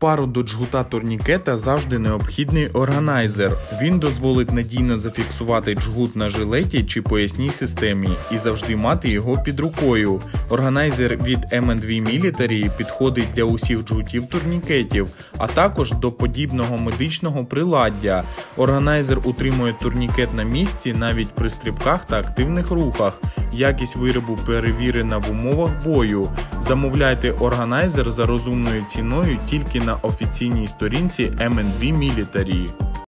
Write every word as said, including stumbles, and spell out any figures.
пару до джгута турнікета завжди необхідний органайзер. Він дозволить надійно зафіксувати джгут на жилеті чи поясній системі і завжди мати його під рукою. Органайзер від ем енд ві Military підходить для усіх джгутів турнікетів, а також до подібного медичного приладдя. Органайзер утримує турнікет на місці навіть при стрибках та активних рухах. Якість виробу перевірена в умовах бою. Замовляйте органайзер за розумною ціною тільки на офіційній сторінці ем енд ві Military.